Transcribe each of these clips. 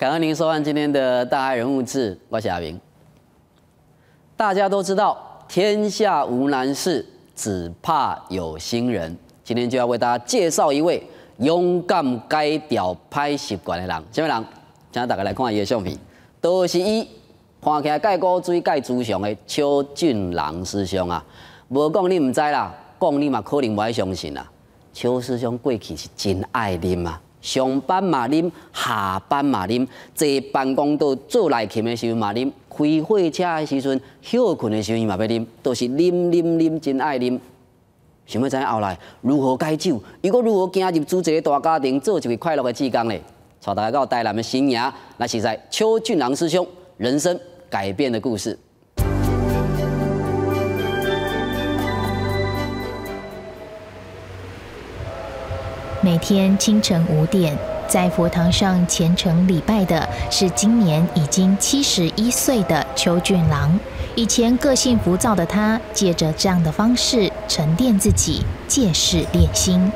感恩您收看今天的《大爱人物志》，我是阿明。大家都知道，天下无难事，只怕有心人。今天就要为大家介绍一位勇敢改掉歹习惯的人。什么人？请大家来看伊的相片，就是伊看起来介古锥、介慈祥的邱俊郎师兄啊。无讲你唔知啦，讲你嘛可能不爱相信啦。邱师兄过去是真爱啉啊。 上班嘛啉，下班嘛啉，坐办公桌做内勤的时候嘛啉，开火车的时阵休困的时候伊嘛要啉，都是啉，真爱啉。想要知影后来如何改酒，又搁如何行入组一个大家庭，做一个快乐的志工呢？带大家到台南的新营，那是在邱俊郎师兄人生改变的故事。 每天清晨5点，在佛堂上虔诚礼拜的是今年已经71岁的邱俊郎。以前个性浮躁的他，借着这样的方式沉淀自己，借势练心。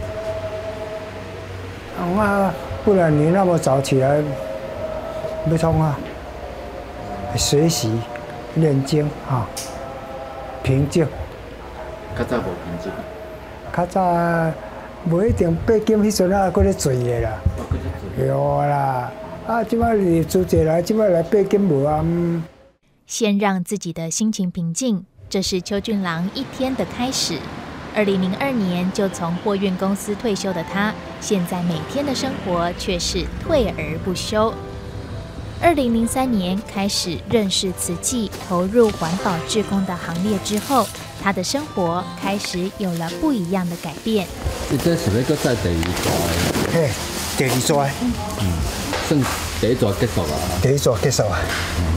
不然你那么早起来，不冲啊？学习、念经啊，平静。 较早无平静。 较早。 无一定8点迄阵啊，搁咧醉的啦，有啦。啊，即摆你做者来，即摆来8点无啊。 先让自己的心情平静，这是邱俊郎一天的开始。2002年就从货运公司退休的他，现在每天的生活却是退而不休。2003年开始认识慈济，投入环保志工的行列之后，他的生活开始有了不一样的改变。 你这是要搁再第二座的？ 嘿，第二座。 算第一座结束啊。 第一座结束啊。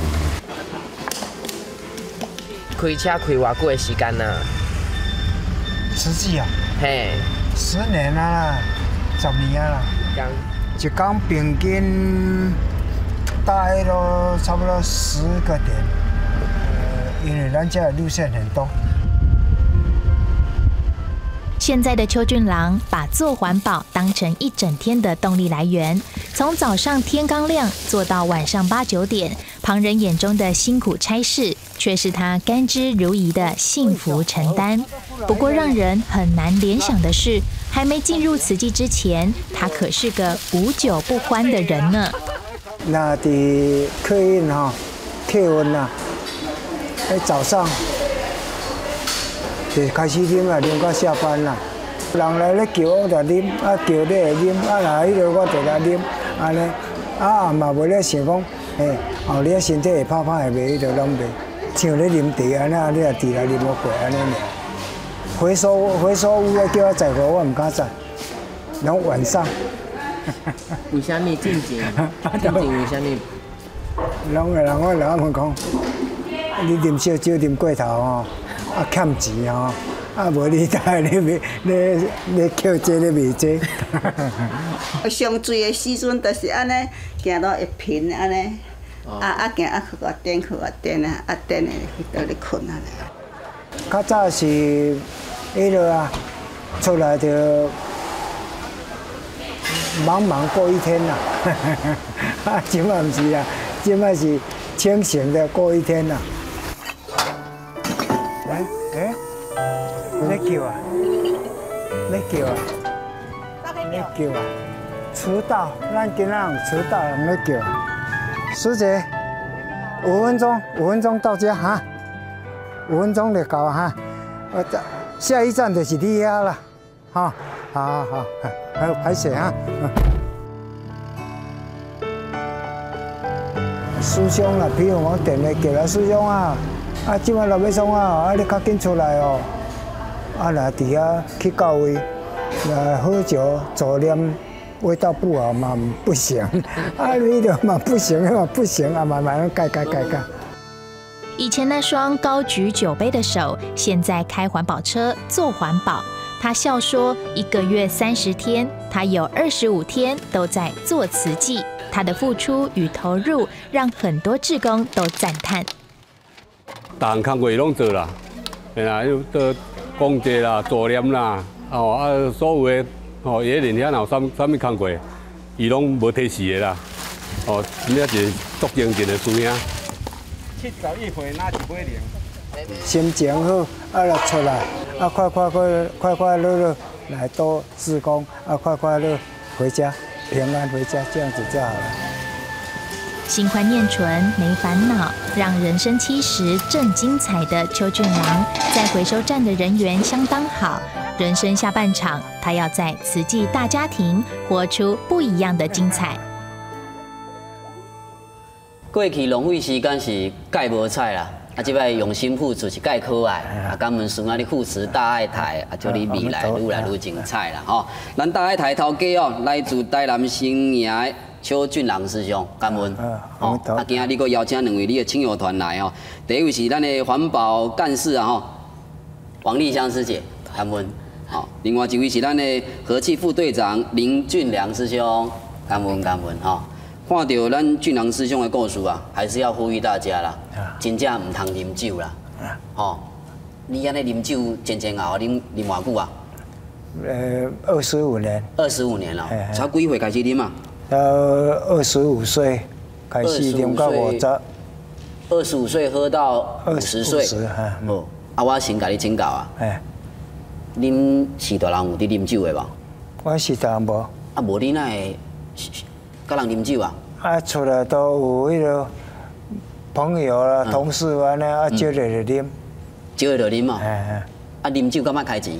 开车开偌久的时间呐？ 实际啊。 嘿。 10年啦，10年啦。一天平均大概都差不多10个点。因为咱家的路线很多。 现在的邱俊郎把做环保当成一整天的动力来源，从早上天刚亮做到晚上8、9点，旁人眼中的辛苦差事，却是他甘之如饴的幸福承担。不过让人很难联想的是，还没进入慈济之前，他可是个无酒不欢的人呢。 那伫客运哈，客运呐，早上。 就开始啉啊，啉到下班啦。人来咧叫我就啉，啊叫你会啉，啊来迄个我就来啉，安尼啊嘛袂咧想讲，后日身体会歹歹会袂，迄个拢袂。像咧啉茶安尼，你也伫来啉无过安尼尔。回收有诶叫我载货，我唔敢载，拢晚上。 为虾米进前？为虾米？ 拢个人我来问讲，你啉烧酒啉过头吼。 啊，欠钱哦！啊，无你带你扣这你未这。 上水的时阵，就是安尼，行到一平安尼，行去个点啊，点的去倒咧困安尼。 较早是迄落啊，出来就忙过一天啦。啊，今仔唔是啦，今仔是清醒的过一天啦。 咧叫啊！咧叫啊！咧叫啊！迟到，咱今仔人迟到，人咧叫。师姐，5分钟到家哈，5分钟就到哈。下一站就是你遐啦，哈，好，还有排水哈。师兄啦，比如我电话叫啦，师兄啊，今晚落尾送啊，你较紧出来哦。 啊，来伫遐去到位，喝酒走念，味道不好嘛不行，啊，你的嘛不行啊，慢慢改。 以前那双高举酒杯的手，现在开环保车做环保。他笑说，1个月30天，他有25天都在做慈济。他的付出与投入，让很多志工都赞叹。 逐项工作伊拢做啦，嘿啦，都。 讲者啦，助念啦，所有的伊咧遐有啥物工作，伊拢无提示的啦， 哦，真正是足精进的师兄。 71岁拿一尾翎，心情好，就出来，快乐来多志工，快乐回家，平安回家，这样子就好了。 心宽念纯，没烦恼，让人生70正精彩的邱俊郎，在回收站的人缘相当好。人生下半场，他要在慈济大家庭活出不一样的精彩。 过去浪费时间是介无彩啦，即摆用心付出是介可爱。感恩孙仔你扶持大爱台，祝你未来愈来愈精彩啦吼！咱大爱台头家哦，来自台南新营的邱俊郎师兄，感恩。哦，今日你阁邀请2位你的亲友团来哦，第一位是咱的环保干事啊吼，王丽香师姐，感恩。好，另外一位是咱的和气副队长林俊良师兄，感恩吼。 看到咱俊郎师兄的故事啊，还是要呼吁大家啦，真正唔通啉酒啦，吼！你安尼啉酒前后啉偌久啊 ？25年。 25年了，才几岁开始啉啊 ？25岁开始啉到50。 25岁喝到50岁。哦，我先甲你请教啊。恁是大人有伫啉酒的无？ 我是大人无。 无你哪会？ 甲人啉酒啊？ 出来都有迄个朋友啦、同事安尼招来就啉， 招来就啉嘛。啉酒敢莫开钱？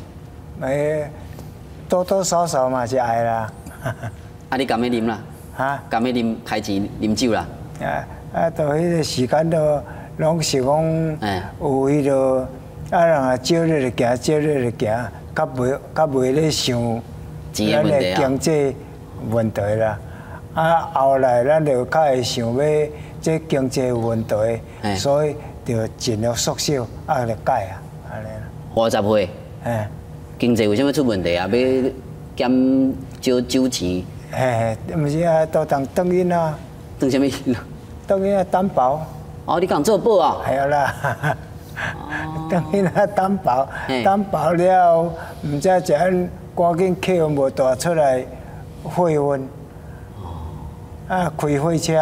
多多少少嘛是爱啦。 你敢要啉啦？敢要啉开钱啉酒啦？ 到迄个时间都拢是讲有迄个人招来就行，招来就行，较袂咧想钱的问题啊。 经济问题啦。 后来咱就较会想要这经济有问题，所以就尽量缩小，就改啊，安尼啦。 50岁，经济为什么出问题啊？要减少酒钱？ 毋是啊，都当等因啊。 等什么？ 等因啊，担保。 哦，你讲做保啊？ 系啦。等因啊，担保，担保了，毋知一安赶紧客运无大出来费运。 开火车，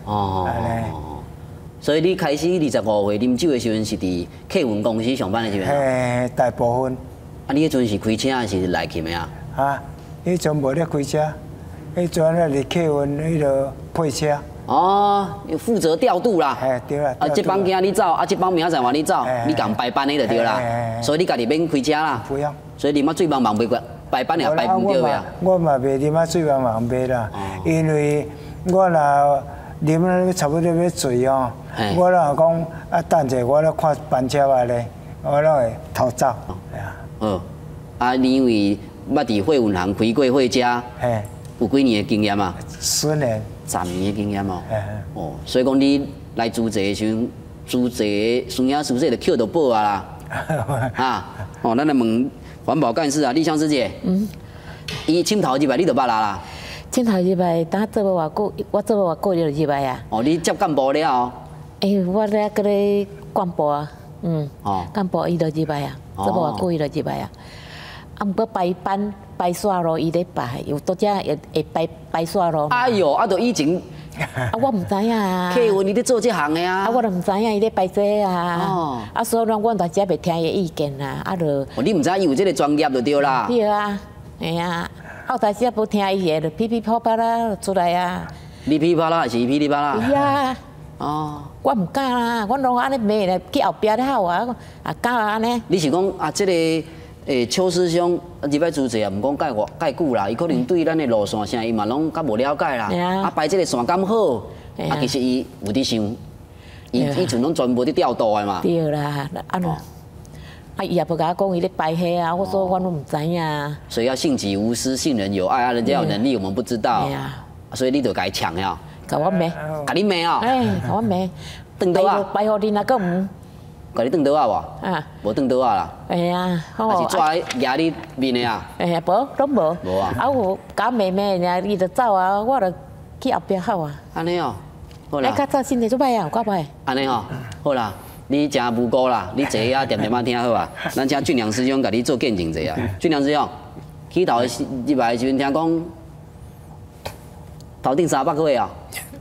所以你开始25岁啉酒的时阵是伫客运公司上班的时阵？ 大部分。 你迄阵是开车还是来勤的啊？ 迄阵无咧开车，迄阵咧客运迄个配车。 要负责调度啦。 对啦。 这帮今你走，这帮明仔载换你走，你共排班的就对啦。所以你家己免开车啦。 不用。 所以啉啊水茫茫袂排班也排唔到呀。 我嘛袂啉啊水茫茫袂啦，因为。 我若啉了差不多要醉哦，我若讲等者，我咧看班车啊咧，我拢会逃走。 你因为捌伫货运行开过货车，有几年的经验啊 ？10年。 10年的经验哦。所以讲你来租这的时阵，租这孙亚是不是就捡到宝啊啦？咱来问环保干事啊，丽香师姐。伊请头一摆你就捌啦。 请头入来，等做无偌久，我做无偌久就入来啊。 你接干部了？ 我咧搁咧干部啊，干部伊就入来啊，做无偌久伊就入来啊。毋过排班排线路伊咧排，有多只会排线路。 哎哟，就以前。 我唔知影啊。 客运伊咧做这行的啊。 我就唔知影伊咧排这啊。所以我大家袂听伊意见啦，就。 你唔知伊有这个专业就对啦。 对啊，系啊。 后台时无听伊个，就噼噼啪啪啦出来啊！ 你噼啪啦还是伊噼里啪啦？ 是啊。我唔敢啦，我拢安尼骂咧，去后壁咧好啊，敢安尼。 你是讲这个邱师兄入来主持啊，唔讲介久啦，伊可能对咱的路线啥伊嘛拢较无了解啦。排这个线咁好，其实伊有伫想，伊阵拢全部伫调度的嘛。 对啦，伊也不甲我讲伊咧排黑啊，我说我都唔知影。 所以要信己无私，信人有爱啊，人家有能力我们不知道，所以你就该抢呀。 甲我骂， 甲你骂哦。 甲我骂， 转倒啊？ 排互你那个唔？ 甲你转倒啊无？无转倒啊啦。还是抓压你面的啊？ 无，拢无。 无啊。 有甲骂骂，伊就走啊，我就去后壁好啊。 安尼哦，好啦。 较早身体做歹啊，有够歹。 安尼哦，好啦。你真无辜啦！你坐啊，点点啊听好啊。咱请俊良师兄甲你做见证者啊。俊良师兄，起头入来的时阵听讲，头顶300个月啊。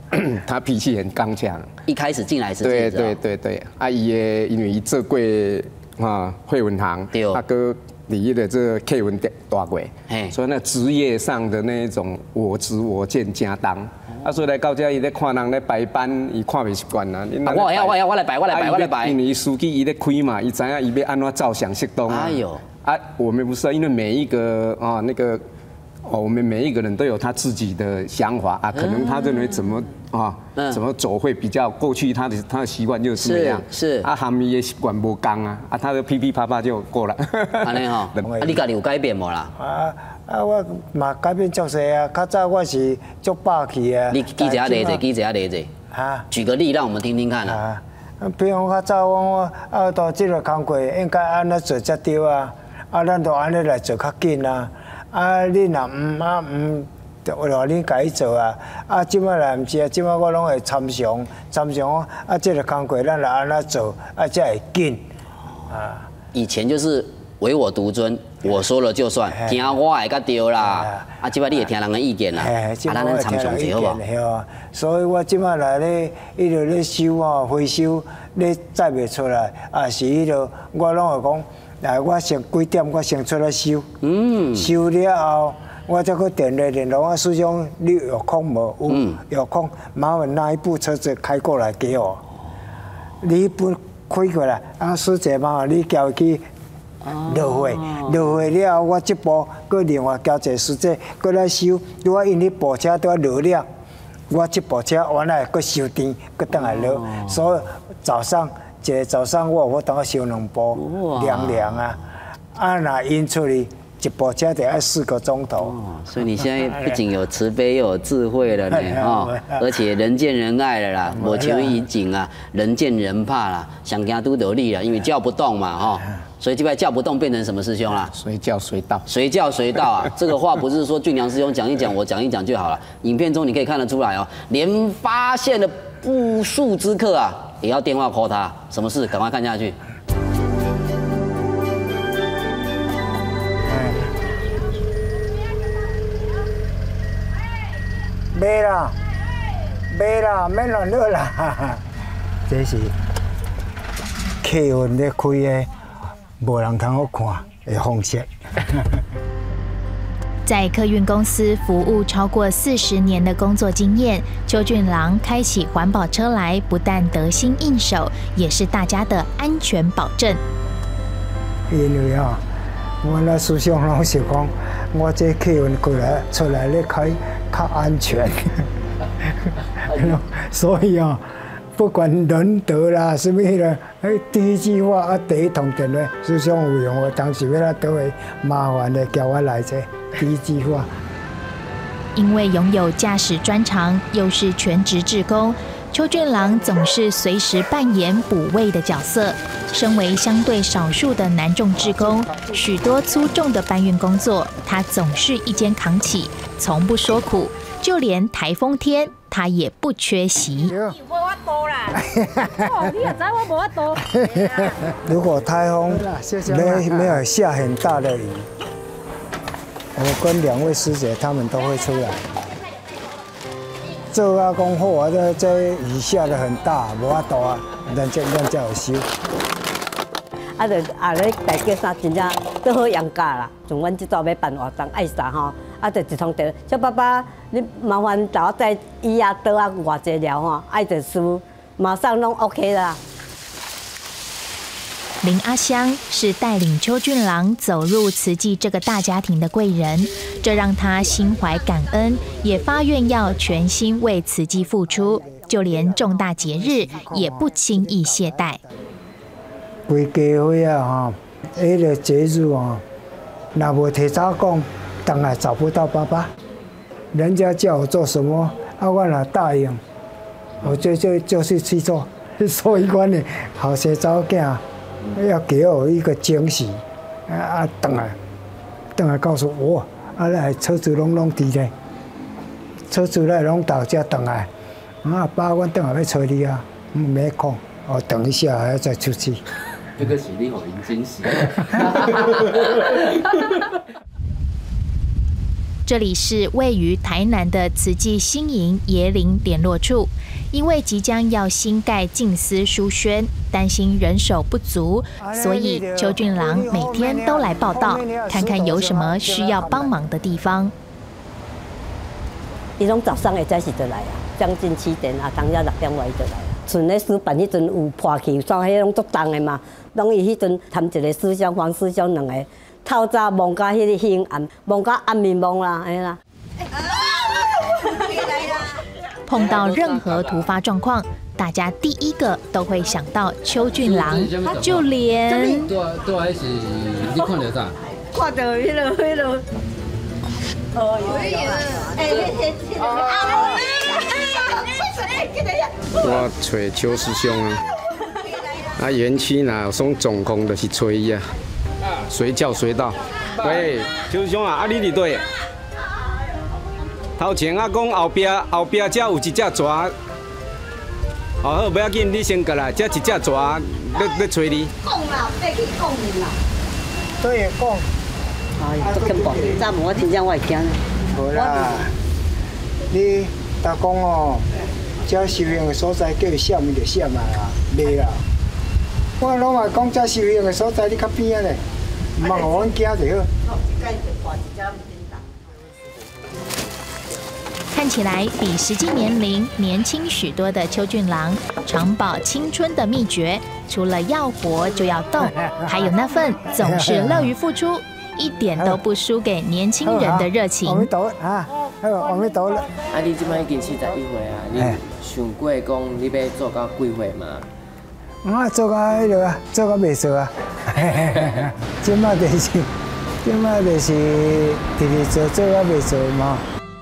他脾气很刚强。 一开始进来是这样子。 对，啊，因为伊做过惠文堂，他哥离的这个 K 文大过，所以那职业上的那一种我执我见加当。啊，所以来到这伊咧看人咧排班，伊看袂习惯啊。 我来排。 因为司机伊咧开嘛，伊知影伊要安怎照相熄灯啊。哎呦！啊，我们不是，因为每一个我们每一个人都有他自己的想法啊，可能他认为怎么走会比较过去他的习惯就是那样。是啊，他们也习惯无刚啊，他的噼噼啪啪就过了。 安尼吼，你家己有改变无啦？ 我嘛改变足侪啊，较早我是足霸气啊。 你举一下例子。举个例让我们听听看啊。 比如较早我到这个工课应该安怎做才对啊？咱就安尼来做较紧啊！你若唔，就话你家己做啊！即摆来唔是啊，即摆我拢会参详，这个工课咱来安怎做才会紧啊！ 以前就是唯我独尊，我说了就算，听我的才对啦。即摆你会听人的意见啦，咱参详者好不好？ 所以我即摆来咧，伊就咧收回收，咧载袂出来，是迄个我拢会讲。我先几点，我先出来收。收了后，我再去联络我师兄，你有空无？有空，麻烦拿一部车子开过来给我。你一部开过来，师姐麻烦你交去落货了后，我这部搁另外交一个师姐搁来收。我因迄部车都落了，我这部车原来搁收甜，搁倒来落，所以早上我当收2部凉啊，若运出去一部车得要4个钟头。 所以你现在不仅有慈悲，又有智慧了呢，而且人见人爱了啦，我求以景啊，人见人怕啦，想跟他都得力了，因为叫不动嘛，所以这边叫不动变成什么师兄啦？ 随叫随到。 随叫随到啊！这个话不是说俊良师兄讲一讲，我讲一讲就好了。影片中你可以看得出来哦，连发现了不速之客啊，也要电话 call 他，什么事？赶快看下去。 买啦，免乱落啦。这是客运咧开的，无人通好看的方式。 在客运公司服务超过40年的工作经验，邱俊郎开起环保车来，不但得心应手，也是大家的安全保证。 因为我那师兄拢是讲，我这客运过来出来咧开较安全，所以不管人得啦什么啦，第一句话第一通电话，师兄有用，我当时要他倒会麻烦的叫我来这。第一句话， 因为拥有驾驶专长，又是全职志工，邱俊郎总是随时扮演补位的角色。身为相对少数的男众志工，许多粗重的搬运工作，他总是一肩扛起，从不说苦。就连台风天，他也不缺席。 如果台风没有下很大的雨，我跟2位师姐他们都会出来。做讲好这雨下得很大，无法度咱才有收。 就咧大家三真正都好养家啦。像阮这组要办活动，爱啥就一通电，小爸爸，你麻烦找我在医倒偌济了爱就输，马上弄 OK 啦。 林阿香是带领邱俊郎走入慈济这个大家庭的贵人，这让他心怀感恩，也发愿要全心为慈济付出，就连重大节日也不轻易懈怠。 规家伙迄个节日若无提早讲，当然找不到爸爸。人家叫我做什么，我若答应，我就是去做。所以我呢，后生早囝要给我一个惊喜，等来告诉我，来车子拢伫咧，车子来拢到这等来，爸，我等下要找你没空，等一下还要再出去。 这个是你互因惊喜。 这里是位于台南的慈济新营椰林联络处，因为即将要新盖静思书轩，担心人手不足，所以邱俊郎每天都来报到，看看有什么需要帮忙的地方。 伊拢早上会早时就来啊，将近7点啊，当日6点外伊就来。剩咧书办迄阵有破去，煞迄拢足重的嘛，拢伊迄阵谈一个师兄、黄师兄两个。透早忙到迄个黑暗，忙到暗暝忙啦，安尼啦。 碰到任何突发状况，大家第一个都会想到邱俊郎，就连。 对，还是你看到啥？ 看到迄个。哦， 我找邱师兄啊，园区若有送总控就是找伊啊。随叫随到。喂，邱师兄啊，你伫对？头前啊讲后壁才有一只蛇。哦好，不要紧，你先过来，这一只蛇咧找你。 讲啦，别去讲啦。 对，讲。 哎，都恐怖！早问我真正我会惊。 无啦，你搭讲哦，遮收容的所在叫伊闪，伊就闪啊啦，袂啦。我拢嘛讲遮收容的所在，你较边仔咧，唔通互阮惊就好。 看起来比实际年龄年轻许多的邱俊郎，长保青春的秘诀，除了要活就要动，还有那份总是乐于付出，一点都不输给年轻人的热情。 阿弥陀啊，阿弥陀了。 啊，你即摆已经71岁啊，你想过讲你要做到几岁嘛？ 我做到迄落啊，做到袂错啊。即摆就是直做到袂错嘛。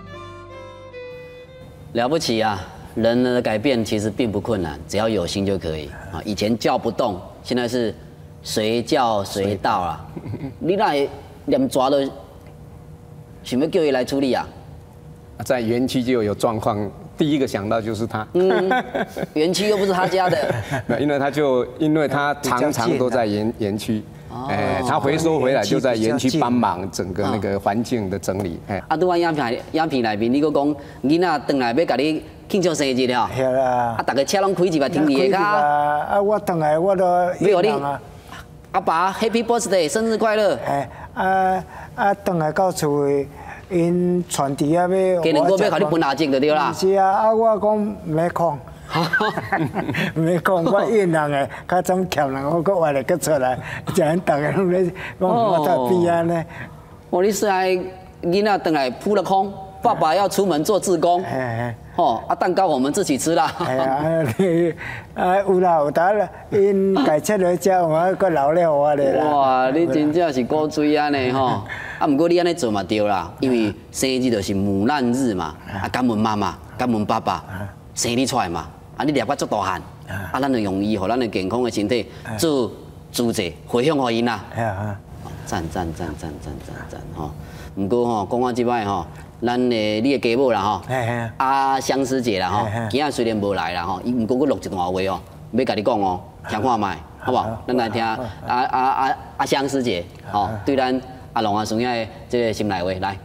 了不起啊！人的改变其实并不困难，只要有心就可以啊。以前叫不动，现在是随叫随到啊。你那连抓都想要叫伊来处理啊？ 在园区就有状况，第一个想到就是他。 园区又不是他家的。 因为他常常都在园区。他回收回来就在园区帮忙整个那个环境的整理。 啊，拄啊影片内面，你佫讲囡仔回来要甲你庆祝生日了。 是啦。 啊，大家车拢开一排停你的卡。 啊，我回来我都没有你。阿爸 ，Happy Birthday， 生日快乐。 回来到厝的，因传递啊要。 今年我要甲你分下钟就对啦。 是啊，我讲没空。没讲，我应人诶，较早欠人，我搁活来搁出来，就因大家拢咧讲我在边啊呢。 你是爱囡仔回来扑了空，爸爸要出门做志工。蛋糕我们自己吃啦。 有啦，有当啦，因改切落食，我搁留了我咧啦。 哇，你真正是古锥安尼吼！不过你安尼做嘛对啦，因为生日就是母难日嘛，感恩妈妈，感恩爸爸。生你出来嘛，你掠我足大汉，咱就用伊，互咱的健康的身体做助者，回向互因啦。赞吼！不过吼，讲我即摆吼，咱的你的家母啦吼，香师姐啦吼，今仔虽然无来啦吼，伊不过佫录一段话哦，要甲你讲哦，听看卖，好不好？咱来听香师姐吼，对咱阿龙阿孙的这个心内话来。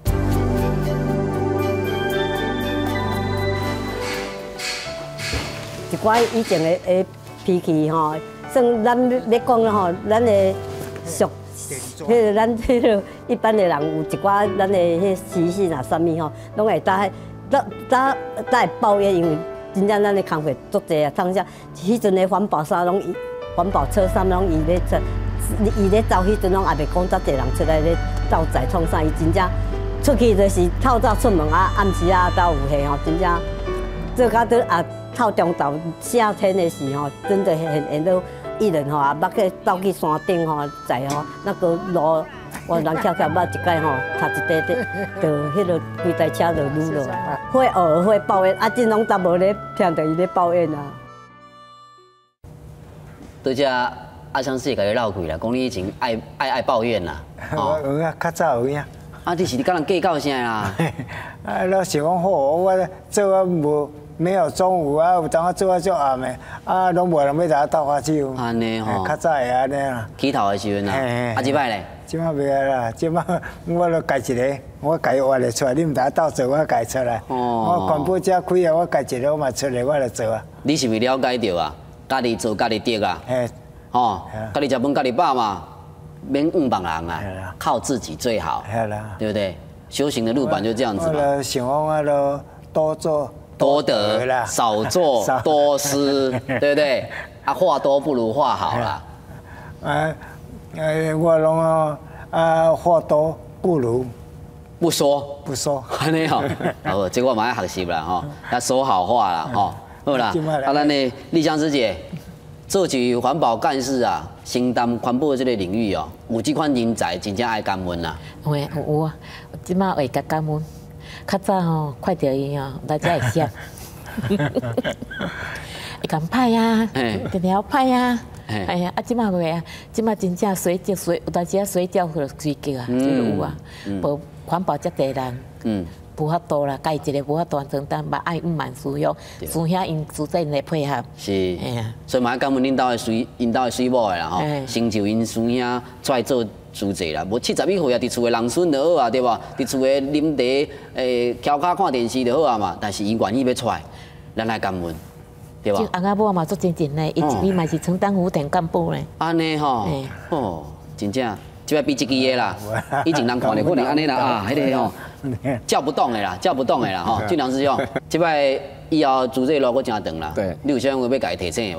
一寡以前的脾气吼，算咱咧讲吼，咱的俗，咱一般的人有一寡咱的迄习性啊，啥物吼，拢会会抱怨，因为真正咱的工课足济啊，通啥，迄阵的环保衫拢环保车衫拢伊咧走，迄阵拢也袂讲遮济人出来咧斗载创啥，伊真正出去就是透早出门啊，暗时啊到有下吼，真正做到都啊。透中昼夏天的时候，真的很多艺人吼，也捌去走去山顶吼，载吼那个路，我人翘捌一摆吼，踏一块就迄个规台车就撸落来，会偶尔会抱怨，真拢都无咧听到伊咧抱怨啊。 对遮香师姐甲你闹开啦，讲你以前爱抱怨啦。 有影，较早有影。 你是甲人计较啥啦？ 老想讲好，我做啊无。没有中午啊，有当我做啊足暗的，拢无人要甲我斗花招。 安尼吼， 较早会安尼啦。 起头的时阵啦，即摆咧， 即马袂啊啦，即马我著家一个，我家画得出来，你毋知倒做我家出来。我环保车开啊，我家一个我嘛出来，我来做啊。 你是未了解到啊？家己做家己得啊。哦，家己食饭家己饱嘛，免怨别人啊，靠自己最好。对不对？修行的路版就这样子嘛。 我想讲啊，咯多做多得，少做多失，对不对？啊，话多不如话好啦。 我拢话多不如不说。安尼吼，好，这我嘛要学习啦吼，要说好话啦吼。好啦，啊，咱的丽香师姐做起环保干事啊，承担环保这个领域哦，有这款人才，真正爱感恩啦。 有啊，即马会甲感恩。较早吼，看到伊吼，大家会笑，会讲歹啊，条条歹啊。哎呀，即马袂啊，即马真正水有当时水饺去追求啊，这个有啊，无环保遮济人，无法度啦，家一个无法度承担，嘛爱5万师兄因主责来配合。 是，所以嘛感恩因兜的水某的啦吼，成就因师兄出来做主责啦，无71岁啊，伫厝的人孙就好啊，对无？伫厝的啉茶，翘脚看电视就好啊嘛，但是伊愿意要出来，咱来感恩。对吧？ 翁仔某嘛做真正嘞，伊嘛是承担福田干部嘞。 安尼吼，真正，即摆比这支的啦。以前人看的可能安尼啦啊，迄个吼，叫不动的啦吼。俊良师兄，即摆以后做这路阁真长啦。 对。 你有啥话要家己提醒的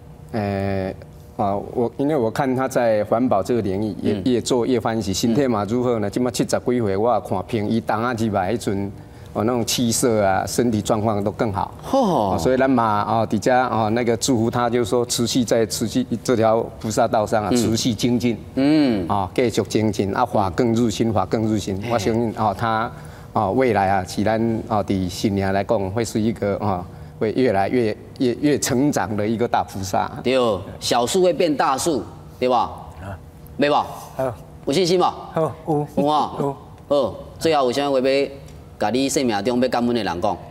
无？因为我看他在环保这个领域越做越欢喜，身体嘛如何呢？即摆70几岁，我也看平伊当下入来迄阵。那种气色啊，身体状况都更好。所以咱嘛底下那个祝福他，就是说持续这条菩萨道上啊，持续精进。继续精进啊，法更入心，法更入心。我相信他未来啊，是咱伫新年来讲，会是一个会越来越成长的一个大菩萨。 对，小树会变大树，对吧？没吧？有信心吗？有啊。好，最后有啥话要？甲你生命中要感恩的人讲，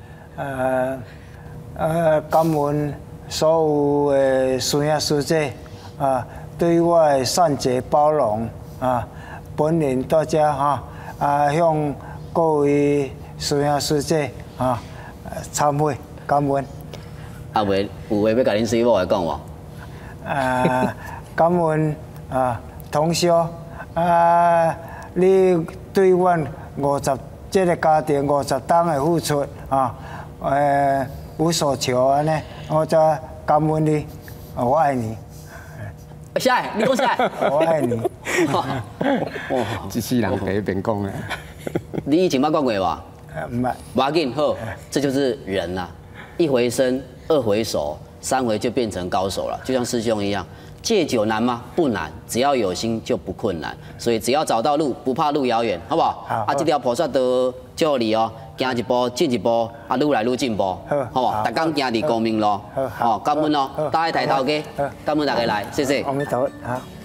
感恩所有的师兄师姐对我的善解包容本人大家向各位师兄师姐忏悔感恩。 有话要甲恁师母来讲无？ 感恩同修你对阮50。这个家庭50档的付出无所求安尼，我就感恩你，我爱你。 下来，你讲下来。 我爱你。 一世人第一遍讲的。 你以前捌讲过吧？ 唔捌。 不要紧，好，这就是人啦。1回生，2回熟，3回就变成高手了，就像师兄一样。戒酒难吗？不难，只要有心就不困难。所以只要找到路，不怕路遥远，好不好？好。这条菩萨道祝你哦，行一步进一步，愈来愈进步，好不好？大家行伫光明路，好，感恩哦，大家抬头家，感恩大家来，谢谢。 阿弥陀佛，好。